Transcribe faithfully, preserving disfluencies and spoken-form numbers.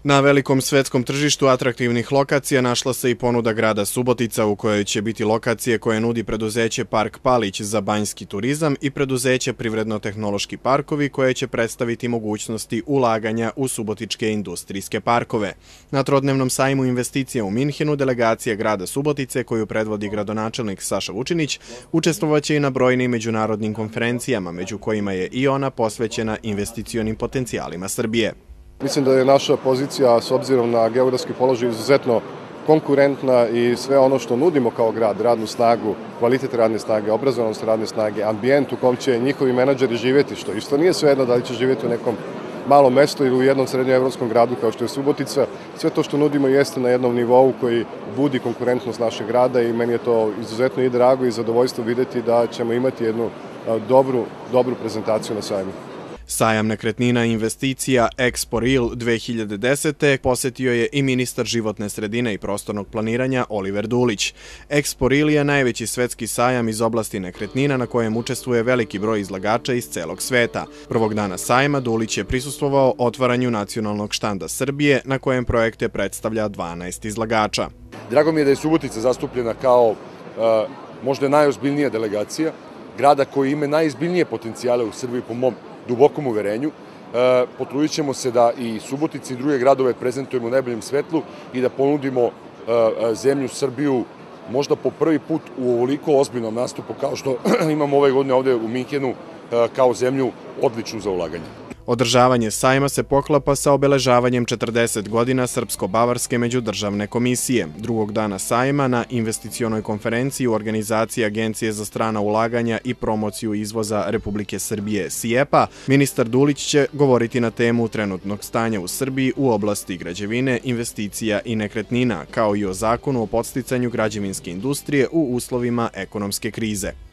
Na velikom svetskom tržištu atraktivnih lokacija našla se i ponuda grada Subotica u kojoj će biti lokacije koje nudi preduzeće Park Palić za banjski turizam i preduzeće Privredno-tehnološki parkovi koje će predstaviti mogućnosti ulaganja u subotičke industrijske parkove. Na trodnevnom sajmu investicija u Minhenu delegacija grada Subotice koju predvodi gradonačelnik Saša Vučinić učestvovaće i na brojnim međunarodnim konferencijama, među kojima je i ona posvećena investicionim potencijalima Srbije. Mislim da je naša pozicija s obzirom na geografski položaj izuzetno konkurentna i sve ono što nudimo kao grad, radnu snagu, kvalitet radne snage, obrazovanost radne snage, ambijent u kom će njihovi menadžeri živjeti, što isto nije svejedno da li će živjeti u nekom malom mestu ili u jednom srednjoevropskom gradu kao što je Subotica. Sve to što nudimo jeste na jednom nivou koji budi konkurentnost našeg grada i meni je to izuzetno i drago i zadovoljstvo videti da ćemo imati jednu dobru, dobru prezentaciju na sajmu. Sajam nekretnina i investicija Expo Real dve hiljade desete. posetio je i ministar životne sredine i prostornog planiranja Oliver Dulić. Expo Real je najveći svetski sajam iz oblasti nekretnina na kojem učestvuje veliki broj izlagača iz celog sveta. Prvog dana sajma Dulić je prisustvovao otvaranju nacionalnog štanda Srbije na kojem projekte predstavlja dvanaest izlagača. Drago mi je da je Subotica zastupljena kao možda najozbiljnija delegacija grada koji ima najizbiljnije potencijale u Srbiji po mom dubokom uverenju. Potrudit ćemo se da i Subotici i druge gradove prezentujemo u najboljem svetlu i da ponudimo zemlju Srbiju možda po prvi put u ovoliko ozbiljnom nastupu kao što imamo ove godine ovde u Minhenu kao zemlju odličnu za ulaganje. Održavanje sajma se poklapa sa obeležavanjem četrdeset godina Srpsko-Bavarske međudržavne komisije. Drugog dana sajma na investicionoj konferenciji u organizaciji Agencije za strana ulaganja i promociju izvoza Republike Srbije SIEPA, ministar Dulić će govoriti na temu trenutnog stanja u Srbiji u oblasti građevine, investicija i nekretnina, kao i o zakonu o podsticanju građevinske industrije u uslovima ekonomske krize.